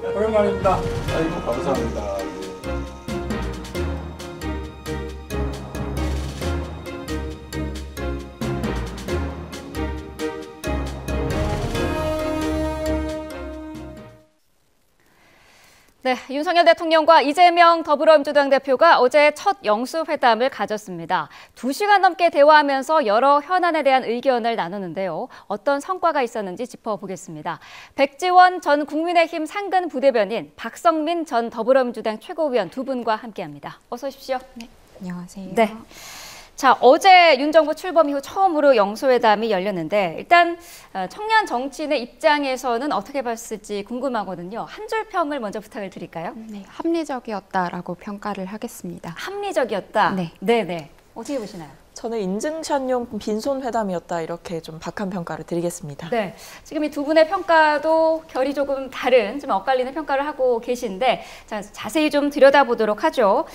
오랜만입니다. 아이고, 감사합니다. 네, 윤석열 대통령과 이재명 더불어민주당 대표가 어제 첫 영수회담을 가졌습니다. 2시간 넘게 대화하면서 여러 현안에 대한 의견을 나누는데요. 어떤 성과가 있었는지 짚어보겠습니다. 백지원 전 국민의힘 상근 부대변인, 박성민 전 더불어민주당 최고위원 두 분과 함께합니다. 어서 오십시오. 네, 안녕하세요. 네. 자, 어제 윤 정부 출범 이후 처음으로 영수회담이 열렸는데 일단 청년 정치인의 입장에서는 어떻게 봤을지 궁금하거든요. 한 줄 평을 먼저 부탁을 드릴까요? 네, 합리적이었다라고 평가를 하겠습니다. 합리적이었다? 네. 네네. 어떻게 보시나요? 저는 인증샷용 빈손 회담이었다 이렇게 좀 박한 평가를 드리겠습니다. 네, 지금 이 두 분의 평가도 결이 조금 다른, 좀 엇갈리는 평가를 하고 계신데 자, 자세히 좀 들여다보도록 하죠.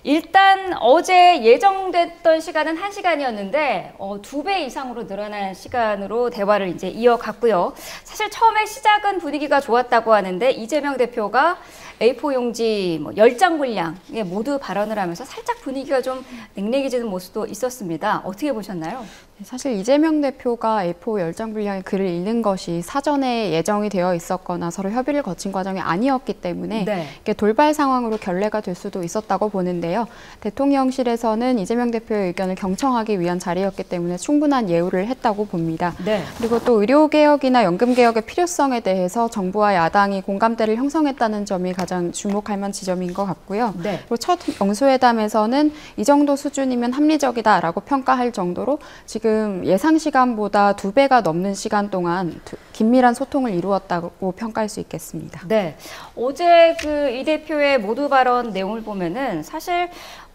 일단 어제 예정됐던 시간은 1시간이었는데 2배 이상으로 늘어난 시간으로 대화를 이제 이어갔고요. 사실 처음에 시작은 분위기가 좋았다고 하는데 이재명 대표가 A4 용지 10장 분량에 모두 발언을 하면서 살짝 분위기가 좀 냉랭해지는 모습도 있었습니다. 어떻게 보셨나요? 사실 이재명 대표가 A4 10장 분량의 글을 읽는 것이 사전에 예정이 되어 있었거나 서로 협의를 거친 과정이 아니었기 때문에 네. 이게 돌발 상황으로 결례가 될 수도 있었다고 보는데요. 대통령실에서는 이재명 대표의 의견을 경청하기 위한 자리였기 때문에 충분한 예우를 했다고 봅니다. 네. 그리고 또 의료개혁이나 연금개혁의 필요성에 대해서 정부와 야당이 공감대를 형성했다는 점이 가장 주목할 만한 지점인 것 같고요. 네. 그리고 첫 영수회담에서는 이 정도 수준이면 합리적이다라고 평가할 정도로 지금 예상 시간보다 2배가 넘는 시간 동안 긴밀한 소통을 이루었다고 평가할 수 있겠습니다. 네, 어제 그 이 대표의 모두 발언 내용을 보면은 사실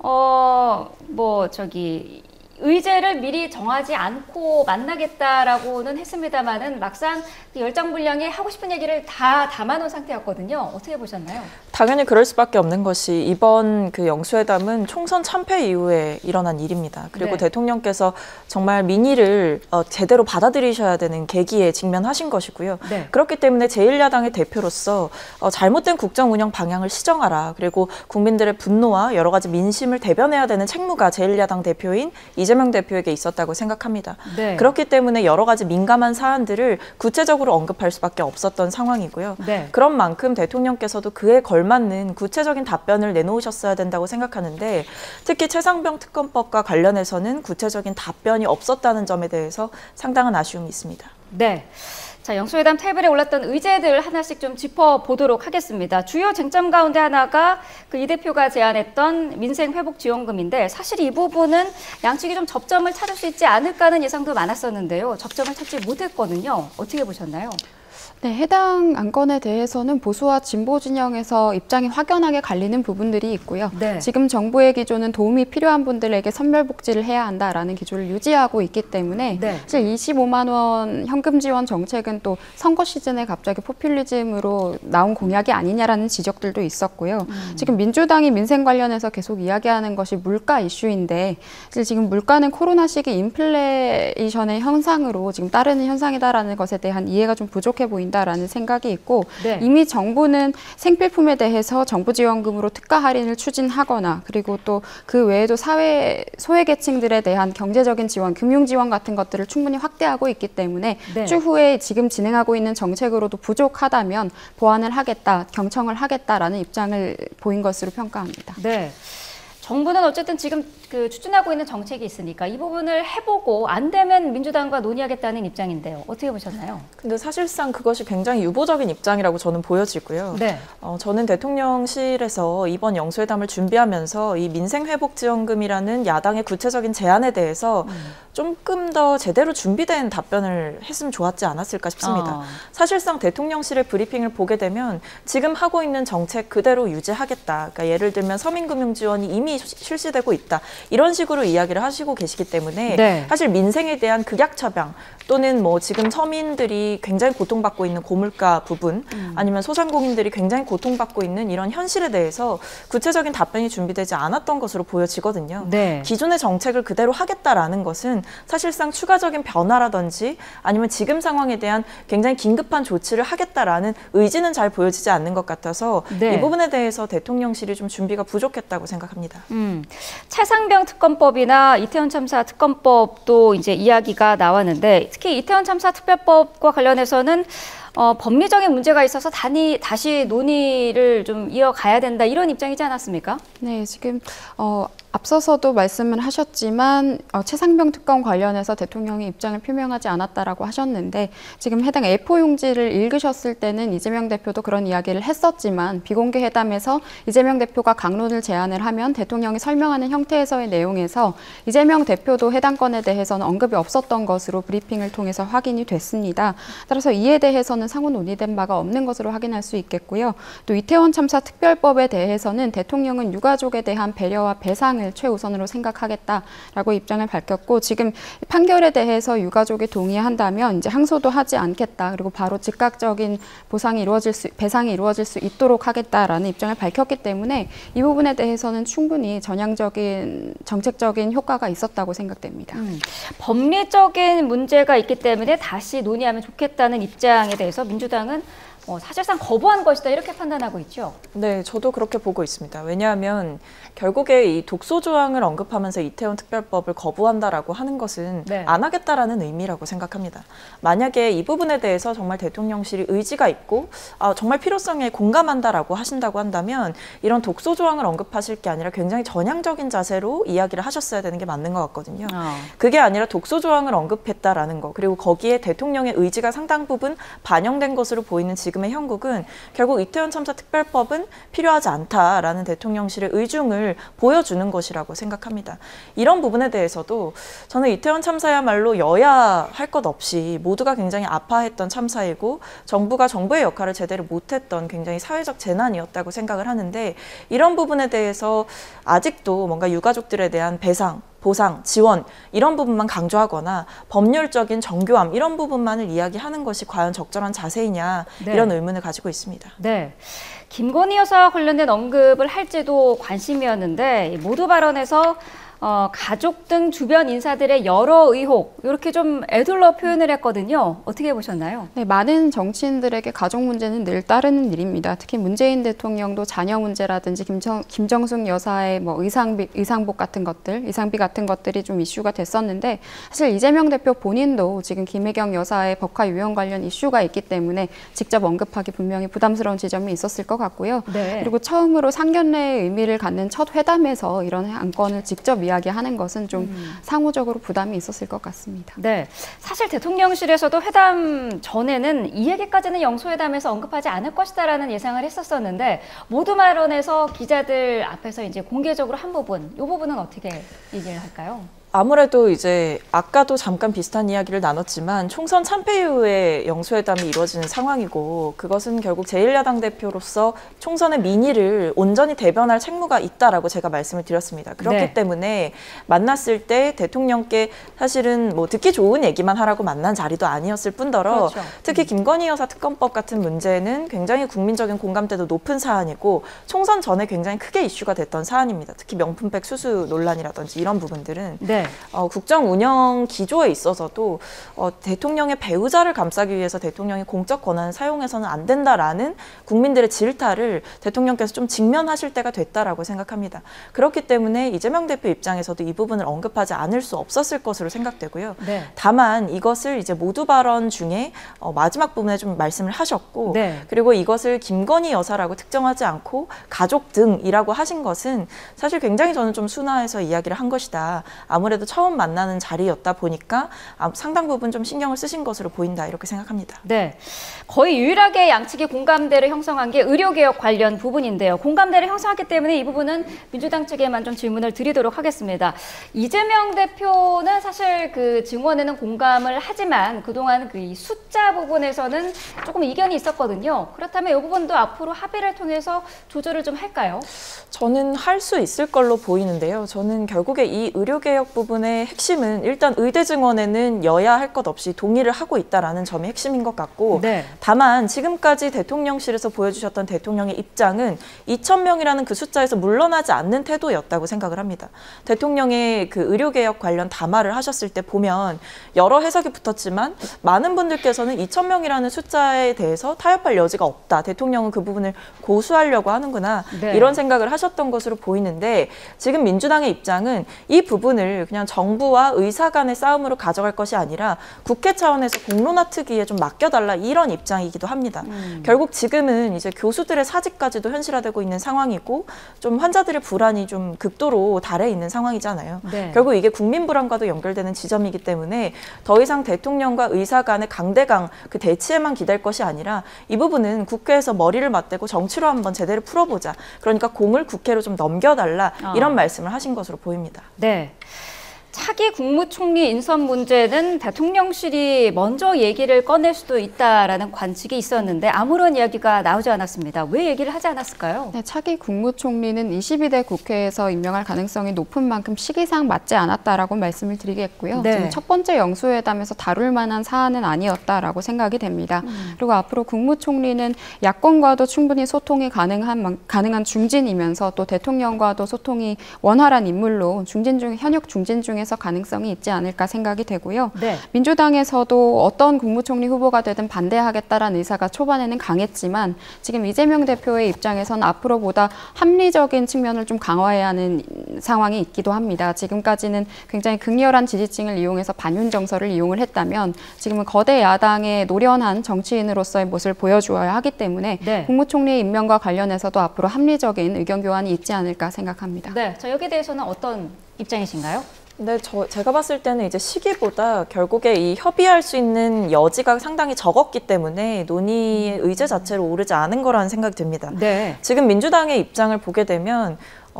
의제를 미리 정하지 않고 만나겠다라고는 했습니다만은 막상 그 10장 분량에 하고 싶은 얘기를 다 담아놓은 상태였거든요. 어떻게 보셨나요? 당연히 그럴 수밖에 없는 것이 이번 그 영수회담은 총선 참패 이후에 일어난 일입니다. 그리고 네. 대통령께서 정말 민의를 제대로 받아들이셔야 되는 계기에 직면하신 것이고요. 네. 그렇기 때문에 제1야당의 대표로서 잘못된 국정 운영 방향을 시정하라. 그리고 국민들의 분노와 여러 가지 민심을 대변해야 되는 책무가 제1야당 대표인 이재명 대표에게 있었다고 생각합니다. 네. 그렇기 때문에 여러 가지 민감한 사안들을 구체적으로 언급할 수밖에 없었던 상황이고요. 네. 그런 만큼 대통령께서도 그에 걸맞는 구체적인 답변을 내놓으셨어야 된다고 생각하는데 특히 최상병 특검법과 관련해서는 구체적인 답변이 없었다는 점에 대해서 상당한 아쉬움이 있습니다. 네. 자, 영수회담 테이블에 올랐던 의제들 하나씩 좀 짚어보도록 하겠습니다. 주요 쟁점 가운데 하나가 그 이 대표가 제안했던 민생회복지원금인데 사실 이 부분은 양측이 좀 접점을 찾을 수 있지 않을까 하는 예상도 많았었는데요. 접점을 찾지 못했거든요. 어떻게 보셨나요? 네, 해당 안건에 대해서는 보수와 진보 진영에서 입장이 확연하게 갈리는 부분들이 있고요. 네. 지금 정부의 기조는 도움이 필요한 분들에게 선별복지를 해야 한다라는 기조를 유지하고 있기 때문에 네. 사실 25만 원 현금 지원 정책은 또 선거 시즌에 갑자기 포퓰리즘으로 나온 공약이 아니냐라는 지적들도 있었고요. 지금 민주당이 민생 관련해서 계속 이야기하는 것이 물가 이슈인데 사실 지금 물가는 코로나 시기 인플레이션의 현상으로 지금 따르는 현상이다라는 것에 대한 이해가 좀 부족해 보인다. 라는 생각이 있고 네. 이미 정부는 생필품에 대해서 정부 지원금으로 특가 할인을 추진하거나 그리고 또 그 외에도 사회 소외계층들에 대한 경제적인 지원, 금융 지원 같은 것들을 충분히 확대하고 있기 때문에 네. 추후에 지금 진행하고 있는 정책으로도 부족하다면 보완을 하겠다, 경청을 하겠다라는 입장을 보인 것으로 평가합니다. 네. 정부는 어쨌든 지금 그 추진하고 있는 정책이 있으니까 이 부분을 해보고 안 되면 민주당과 논의하겠다는 입장인데요. 어떻게 보셨나요? 근데 사실상 그것이 굉장히 유보적인 입장이라고 저는 보여지고요. 네. 저는 대통령실에서 이번 영수회담을 준비하면서 이 민생회복지원금이라는 야당의 구체적인 제안에 대해서 조금 더 제대로 준비된 답변을 했으면 좋았지 않았을까 싶습니다. 사실상 대통령실의 브리핑을 보게 되면 지금 하고 있는 정책 그대로 유지하겠다. 그러니까 예를 들면 서민금융지원이 이미 실시되고 있다. 이런 식으로 이야기를 하시고 계시기 때문에 네. 사실 민생에 대한 극약 처방 또는 뭐 지금 서민들이 굉장히 고통받고 있는 고물가 부분 아니면 소상공인들이 굉장히 고통받고 있는 이런 현실에 대해서 구체적인 답변이 준비되지 않았던 것으로 보여지거든요. 네. 기존의 정책을 그대로 하겠다라는 것은 사실상 추가적인 변화라든지 아니면 지금 상황에 대한 굉장히 긴급한 조치를 하겠다라는 의지는 잘 보여지지 않는 것 같아서 네. 이 부분에 대해서 대통령실이 좀 준비가 부족했다고 생각합니다. 차상병 특검법이나 이태원 참사 특검법도 이제 이야기가 나왔는데 특히 이태원 참사 특별법과 관련해서는 법리적인 문제가 있어서 다시 논의를 좀 이어가야 된다 이런 입장이지 않았습니까? 네, 지금 앞서서도 말씀을 하셨지만 최상병 특검 관련해서 대통령이 입장을 표명하지 않았다라고 하셨는데 지금 해당 A4 용지를 읽으셨을 때는 이재명 대표도 그런 이야기를 했었지만 비공개 회담에서 이재명 대표가 강론을 제안을 하면 대통령이 설명하는 형태에서의 내용에서 이재명 대표도 해당 건에 대해서는 언급이 없었던 것으로 브리핑을 통해서 확인이 됐습니다. 따라서 이에 대해서는 상호 논의된 바가 없는 것으로 확인할 수 있겠고요. 또 이태원 참사 특별법에 대해서는 대통령은 유가족에 대한 배려와 배상을 최우선으로 생각하겠다라고 입장을 밝혔고 지금 판결에 대해서 유가족이 동의한다면 이제 항소도 하지 않겠다. 그리고 바로 즉각적인 배상이 이루어질 수 있도록 하겠다라는 입장을 밝혔기 때문에 이 부분에 대해서는 충분히 전향적인 정책적인 효과가 있었다고 생각됩니다. 법리적인 문제가 있기 때문에 다시 논의하면 좋겠다는 입장에 대해서 민주당은 사실상 거부한 것이다 이렇게 판단하고 있죠. 네, 저도 그렇게 보고 있습니다. 왜냐하면 결국에 이 독소 조항을 언급하면서 이태원 특별법을 거부한다라고 하는 것은 네. 안 하겠다라는 의미라고 생각합니다. 만약에 이 부분에 대해서 정말 대통령실이 의지가 있고 정말 필요성에 공감한다라고 하신다고 한다면 이런 독소 조항을 언급하실 게 아니라 굉장히 전향적인 자세로 이야기를 하셨어야 되는 게 맞는 것 같거든요. 그게 아니라 독소 조항을 언급했다라는 거 그리고 거기에 대통령의 의지가 상당 부분 반영된 것으로 보이는 지금의 형국은 결국 이태원 참사 특별법은 필요하지 않다라는 대통령실의 의중을 보여주는 것이라고 생각합니다. 이런 부분에 대해서도 저는 이태원 참사야말로 여야 할 것 없이 모두가 굉장히 아파했던 참사이고 정부가 정부의 역할을 제대로 못했던 굉장히 사회적 재난이었다고 생각을 하는데 이런 부분에 대해서 아직도 뭔가 유가족들에 대한 배상 보상, 지원 이런 부분만 강조하거나 법률적인 정교함 이런 부분만을 이야기하는 것이 과연 적절한 자세이냐 네. 이런 의문을 가지고 있습니다. 네. 김건희 여사와 관련된 언급을 할지도 관심이었는데 모두 발언에서 가족 등 주변 인사들의 여러 의혹 이렇게 좀 에둘러 표현을 했거든요. 어떻게 보셨나요? 네, 많은 정치인들에게 가족 문제는 늘 따르는 일입니다. 특히 문재인 대통령도 자녀 문제라든지 김정숙 여사의 뭐 의상복 같은 것들, 의상비 같은 것들이 좀 이슈가 됐었는데 사실 이재명 대표 본인도 지금 김혜경 여사의 법화 유형 관련 이슈가 있기 때문에 직접 언급하기 분명히 부담스러운 지점이 있었을 것 같고요. 네. 그리고 처음으로 상견례의 의미를 갖는 첫 회담에서 이런 안건을 직접 이야기하는 것은 좀 상호적으로 부담이 있었을 것 같습니다. 네, 사실 대통령실에서도 회담 전에는 이 얘기까지는 영수회담에서 언급하지 않을 것이다라는 예상을 했었었는데 모두 발언에서 기자들 앞에서 이제 공개적으로 한 부분, 이 부분은 어떻게 얘기를 할까요? 아무래도 이제 아까도 잠깐 비슷한 이야기를 나눴지만 총선 참패 이후에 영수회담이 이루어지는 상황이고 그것은 결국 제1야당 대표로서 총선의 민의를 온전히 대변할 책무가 있다라고 제가 말씀을 드렸습니다. 그렇기 네. 때문에 만났을 때 대통령께 사실은 뭐 듣기 좋은 얘기만 하라고 만난 자리도 아니었을 뿐더러 그렇죠. 특히 김건희 여사 특검법 같은 문제는 굉장히 국민적인 공감대도 높은 사안이고 총선 전에 굉장히 크게 이슈가 됐던 사안입니다. 특히 명품백 수수 논란이라든지 이런 부분들은 네. 국정 운영 기조에 있어서도 대통령의 배우자를 감싸기 위해서 대통령이 공적 권한을 사용해서는 안 된다라는 국민들의 질타를 대통령께서 좀 직면하실 때가 됐다라고 생각합니다. 그렇기 때문에 이재명 대표 입장에서도 이 부분을 언급하지 않을 수 없었을 것으로 생각되고요. 네. 다만 이것을 이제 모두 발언 중에 마지막 부분에 좀 말씀을 하셨고 네. 그리고 이것을 김건희 여사라고 특정하지 않고 가족 등이라고 하신 것은 사실 굉장히 저는 좀 순화해서 이야기를 한 것이다. 아무래도 아무래도 처음 만나는 자리였다 보니까 상당 부분 좀 신경을 쓰신 것으로 보인다 이렇게 생각합니다. 네, 거의 유일하게 양측이 공감대를 형성한 게 의료개혁 관련 부분인데요. 공감대를 형성했기 때문에 이 부분은 민주당 측에만 좀 질문을 드리도록 하겠습니다. 이재명 대표는 사실 그 증원에는 공감을 하지만 그동안 그 숫자 부분에서는 조금 이견이 있었거든요. 그렇다면 이 부분도 앞으로 합의를 통해서 조절을 좀 할까요? 저는 할 수 있을 걸로 보이는데요. 저는 결국에 이 의료개혁 부분의 핵심은 일단 의대 증원에는 여야 할 것 없이 동의를 하고 있다라는 점이 핵심인 것 같고 네. 다만 지금까지 대통령실에서 보여주셨던 대통령의 입장은 2,000명이라는 그 숫자에서 물러나지 않는 태도였다고 생각을 합니다. 대통령의 그 의료개혁 관련 담화를 하셨을 때 보면 여러 해석이 붙었지만 많은 분들께서는 2,000명이라는 숫자에 대해서 타협할 여지가 없다. 대통령은 그 부분을 고수하려고 하는구나. 네. 이런 생각을 하셨던 것으로 보이는데 지금 민주당의 입장은 이 부분을 그냥 정부와 의사 간의 싸움으로 가져갈 것이 아니라 국회 차원에서 공론화특위에 좀 맡겨달라 이런 입장이기도 합니다. 결국 지금은 이제 교수들의 사직까지도 현실화되고 있는 상황이고 좀 환자들의 불안이 좀 극도로 달해 있는 상황이잖아요. 네. 결국 이게 국민 불안과도 연결되는 지점이기 때문에 더 이상 대통령과 의사 간의 강대강 그 대치에만 기댈 것이 아니라 이 부분은 국회에서 머리를 맞대고 정치로 한번 제대로 풀어보자. 그러니까 공을 국회로 좀 넘겨달라 이런 말씀을 하신 것으로 보입니다. 네. 차기 국무총리 인선 문제는 대통령실이 먼저 얘기를 꺼낼 수도 있다라는 관측이 있었는데 아무런 이야기가 나오지 않았습니다. 왜 얘기를 하지 않았을까요? 네, 차기 국무총리는 22대 국회에서 임명할 가능성이 높은 만큼 시기상 맞지 않았다라고 말씀을 드리겠고요. 네. 지금 첫 번째 영수회담에서 다룰 만한 사안은 아니었다라고 생각이 됩니다. 그리고 앞으로 국무총리는 야권과도 충분히 소통이 가능한 중진이면서 또 대통령과도 소통이 원활한 인물로 현역 중진 중에서 가능성이 있지 않을까 생각이 되고요. 네. 민주당에서도 어떤 국무총리 후보가 되든 반대하겠다라는 의사가 초반에는 강했지만 지금 이재명 대표의 입장에서는 앞으로보다 합리적인 측면을 좀 강화해야 하는 상황이 있기도 합니다. 지금까지는 굉장히 극렬한 지지층을 이용해서 반윤 정서를 이용을 했다면 지금은 거대 야당의 노련한 정치인으로서의 모습을 보여주어야 하기 때문에 네. 국무총리 임명과 관련해서도 앞으로 합리적인 의견 교환이 있지 않을까 생각합니다. 네. 자, 여기에 대해서는 어떤 입장이신가요? 네, 제가 봤을 때는 이제 시기보다 결국에 이 협의할 수 있는 여지가 상당히 적었기 때문에 논의의 의제 자체로 오르지 않은 거라는 생각이 듭니다. 네. 지금 민주당의 입장을 보게 되면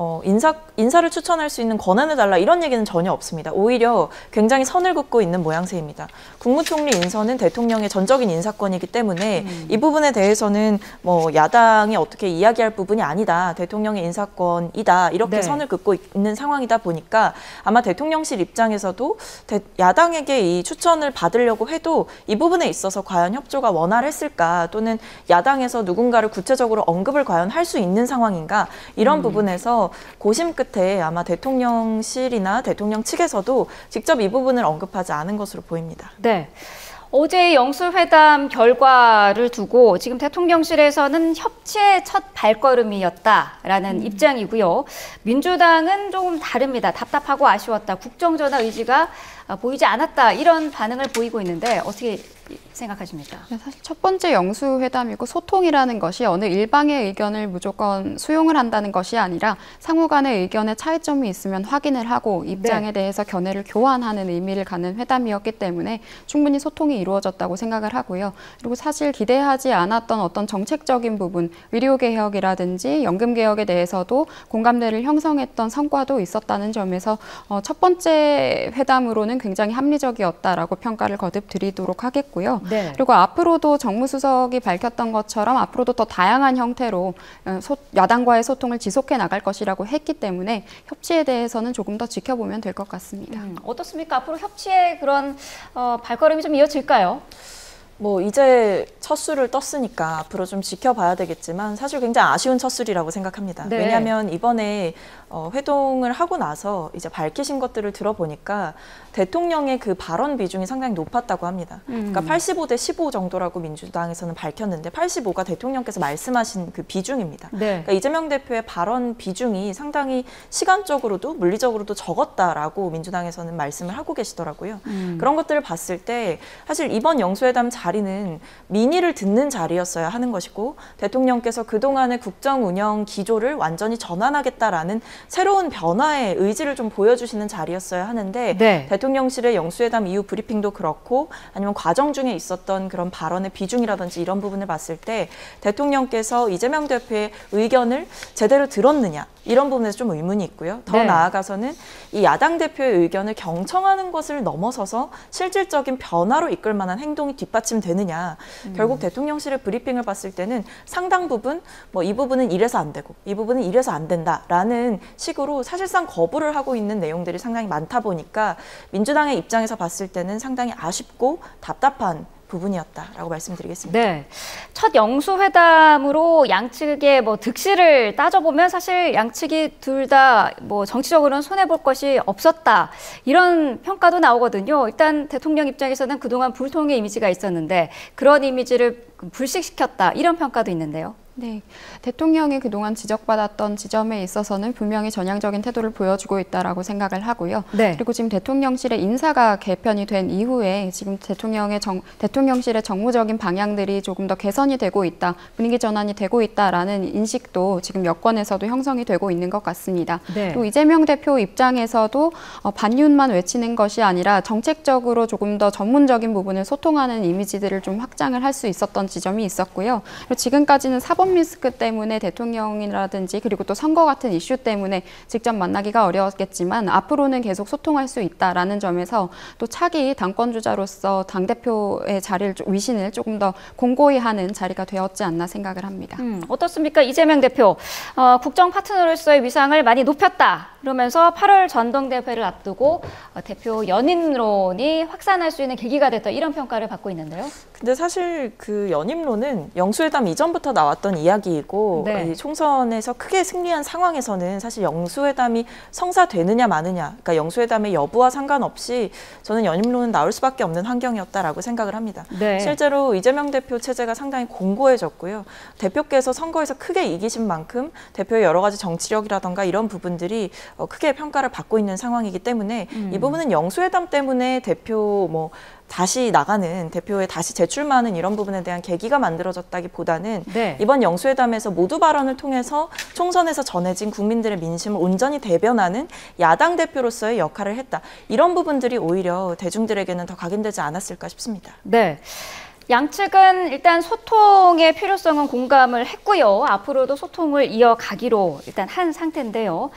인사를 추천할 수 있는 권한을 달라 이런 얘기는 전혀 없습니다. 오히려 굉장히 선을 긋고 있는 모양새입니다. 국무총리 인선은 대통령의 전적인 인사권이기 때문에 이 부분에 대해서는 뭐 야당이 어떻게 이야기할 부분이 아니다. 대통령의 인사권이다. 이렇게 네. 선을 긋고 있는 상황이다 보니까 아마 대통령실 입장에서도 야당에게 이 추천을 받으려고 해도 이 부분에 있어서 과연 협조가 원활했을까 또는 야당에서 누군가를 구체적으로 언급을 과연 할 수 있는 상황인가 이런 부분에서 고심 끝에 아마 대통령실이나 대통령 측에서도 직접 이 부분을 언급하지 않은 것으로 보입니다. 네. 어제 영수회담 결과를 두고 지금 대통령실에서는 협치의 첫 발걸음이었다라는 입장이고요. 민주당은 조금 다릅니다. 답답하고 아쉬웠다. 국정전환 의지가 보이지 않았다. 이런 반응을 보이고 있는데 어떻게 생각하십니까? 네, 사실 첫 번째 영수회담이고 소통이라는 것이 어느 일방의 의견을 무조건 수용을 한다는 것이 아니라 상호 간의 의견에 차이점이 있으면 확인을 하고 입장에 대해서 견해를 교환하는 의미를 갖는 회담이었기 때문에 충분히 소통이 이루어졌다고 생각을 하고요. 그리고 사실 기대하지 않았던 어떤 정책적인 부분, 의료개혁이라든지 연금개혁에 대해서도 공감대를 형성했던 성과도 있었다는 점에서 첫 번째 회담으로는 굉장히 합리적이었다라고 평가를 거듭 드리도록 하겠고요. 네. 그리고 앞으로도 정무수석이 밝혔던 것처럼 앞으로도 더 다양한 형태로 야당과의 소통을 지속해 나갈 것이라고 했기 때문에 협치에 대해서는 조금 더 지켜보면 될 것 같습니다. 어떻습니까? 앞으로 협치의 그런 발걸음이 좀 이어질까요? 뭐 이제 첫 술을 떴으니까 앞으로 좀 지켜봐야 되겠지만 사실 굉장히 아쉬운 첫 술이라고 생각합니다. 네. 왜냐하면 이번에 회동을 하고 나서 이제 밝히신 것들을 들어보니까 대통령의 그 발언 비중이 상당히 높았다고 합니다. 그러니까 85대 15 정도라고 민주당에서는 밝혔는데 85가 대통령께서 말씀하신 그 비중입니다. 네. 그러니까 이재명 대표의 발언 비중이 상당히 시간적으로도 물리적으로도 적었다라고 민주당에서는 말씀을 하고 계시더라고요. 그런 것들을 봤을 때 사실 이번 영수회담 자리는 민의를 듣는 자리였어야 하는 것이고 대통령께서 그동안의 국정 운영 기조를 완전히 전환하겠다라는 새로운 변화의 의지를 좀 보여주시는 자리였어야 하는데 네. 대통령실의 영수회담 이후 브리핑도 그렇고 아니면 과정 중에 있었던 그런 발언의 비중이라든지 이런 부분을 봤을 때 대통령께서 이재명 대표의 의견을 제대로 들었느냐 이런 부분에서 좀 의문이 있고요. 더 네. 나아가서는 이 야당 대표의 의견을 경청하는 것을 넘어서서 실질적인 변화로 이끌 만한 행동이 뒷받침되느냐. 결국 대통령실의 브리핑을 봤을 때는 상당 부분 뭐 이 부분은 이래서 안 되고 이 부분은 이래서 안 된다라는 식으로 사실상 거부를 하고 있는 내용들이 상당히 많다 보니까 민주당의 입장에서 봤을 때는 상당히 아쉽고 답답한 부분이었다라고 말씀드리겠습니다. 네. 첫 영수회담으로 양측의 뭐 득실을 따져보면 사실 양측이 둘 다 뭐 정치적으로는 손해볼 것이 없었다. 이런 평가도 나오거든요. 일단 대통령 입장에서는 그동안 불통의 이미지가 있었는데 그런 이미지를 불식시켰다. 이런 평가도 있는데요. 네, 대통령이 그동안 지적받았던 지점에 있어서는 분명히 전향적인 태도를 보여주고 있다라고 생각을 하고요. 네. 그리고 지금 대통령실의 인사가 개편이 된 이후에 지금 대통령실의 정무적인 방향들이 조금 더 개선이 되고 있다, 분위기 전환이 되고 있다라는 인식도 지금 여권에서도 형성이 되고 있는 것 같습니다. 네. 그리고 이재명 대표 입장에서도 반윤만 외치는 것이 아니라 정책적으로 조금 더 전문적인 부분을 소통하는 이미지들을 좀 확장을 할 수 있었던 지점이 있었고요. 그리고 지금까지는 사법 리스크 때문에 대통령이라든지 그리고 또 선거 같은 이슈 때문에 직접 만나기가 어려웠겠지만 앞으로는 계속 소통할 수 있다라는 점에서 또 차기 당권주자로서 당대표의 위신을 조금 더 공고히 하는 자리가 되었지 않나 생각을 합니다. 어떻습니까? 이재명 대표, 국정 파트너로서의 위상을 많이 높였다. 그러면서 8월 전당대회를 앞두고 대표 연임론이 확산할 수 있는 계기가 됐다. 이런 평가를 받고 있는데요. 근데 사실 그 연임론은 영수회담 이전부터 나왔던 이야기이고 네. 이 총선에서 크게 승리한 상황에서는 사실 영수회담이 성사되느냐 마느냐, 그러니까 영수회담의 여부와 상관없이 저는 연임론은 나올 수밖에 없는 환경이었다라고 생각을 합니다. 네. 실제로 이재명 대표 체제가 상당히 공고해졌고요. 대표께서 선거에서 크게 이기신 만큼 대표의 여러 가지 정치력이라던가 이런 부분들이 크게 평가를 받고 있는 상황이기 때문에 이 부분은 영수회담 때문에 대표 다시 나가는, 대표에 다시 재출마하는 이런 부분에 대한 계기가 만들어졌다기보다는 네. 이번 영수회담에서 모두 발언을 통해서 총선에서 전해진 국민들의 민심을 온전히 대변하는 야당 대표로서의 역할을 했다. 이런 부분들이 오히려 대중들에게는 더 각인되지 않았을까 싶습니다. 네. 양측은 일단 소통의 필요성은 공감을 했고요. 앞으로도 소통을 이어가기로 일단 한 상태인데요.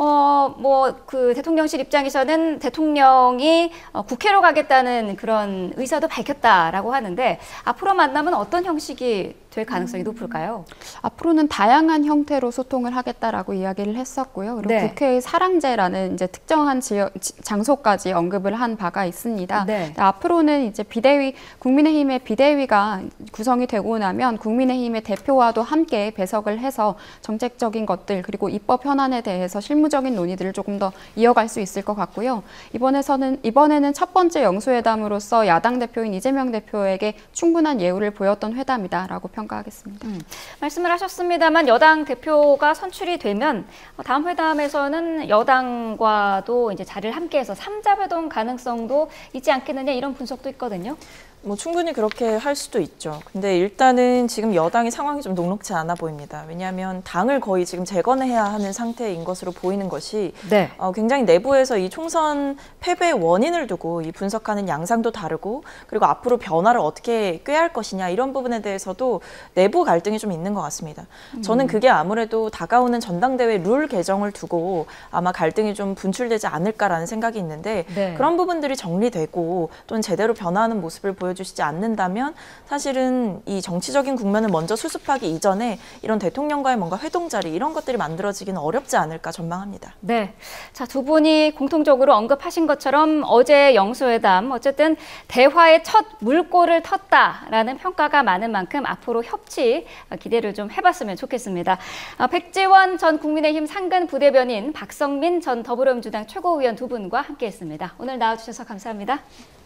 그 대통령실 입장에서는 대통령이 국회로 가겠다는 그런 의사도 밝혔다라고 하는데 앞으로 만나면 어떤 형식이 될 가능성이 높을까요? 앞으로는 다양한 형태로 소통을 하겠다라고 이야기를 했었고요. 그리고 네. 국회의 사랑제라는 이제 특정한 장소까지 언급을 한 바가 있습니다. 네. 앞으로는 이제 국민의힘의 비대위가 구성이 되고 나면 국민의힘의 대표와도 함께 배석을 해서 정책적인 것들 그리고 입법 현안에 대해서 실무적인 논의들을 조금 더 이어갈 수 있을 것 같고요. 이번에는 첫 번째 영수회담으로서 야당 대표인 이재명 대표에게 충분한 예우를 보였던 회담이다라고 평가하겠습니다. 말씀을 하셨습니다만 여당 대표가 선출이 되면 다음 회담에서는 여당과도 이제 자리를 함께해서 3자 회동 가능성도 있지 않겠느냐 이런 분석도 있거든요. 충분히 그렇게 할 수도 있죠. 근데 일단은 지금 여당의 상황이 좀 녹록지 않아 보입니다. 왜냐하면 당을 거의 지금 재건해야 하는 상태인 것으로 보이는 것이 네. 굉장히 내부에서 이 총선 패배의 원인을 두고 이 분석하는 양상도 다르고 그리고 앞으로 변화를 어떻게 꾀할 것이냐 이런 부분에 대해서도 내부 갈등이 좀 있는 것 같습니다. 저는 그게 아무래도 다가오는 전당대회 룰 개정을 두고 아마 갈등이 좀 분출되지 않을까라는 생각이 있는데 네. 그런 부분들이 정리되고 또는 제대로 변화하는 모습을 보여주시지 않는다면 사실은 이 정치적인 국면을 먼저 수습하기 이전에 이런 대통령과의 뭔가 회동 자리 이런 것들이 만들어지기는 어렵지 않을까 전망합니다. 네. 자, 두 분이 공통적으로 언급하신 것처럼 어제 영수회담 어쨌든 대화의 첫 물꼬를 텄다라는 평가가 많은 만큼 앞으로 협치 기대를 좀 해봤으면 좋겠습니다. 백지원 전 국민의힘 상근 부대변인, 박성민 전 더불어민주당 최고위원 두 분과 함께했습니다. 오늘 나와주셔서 감사합니다.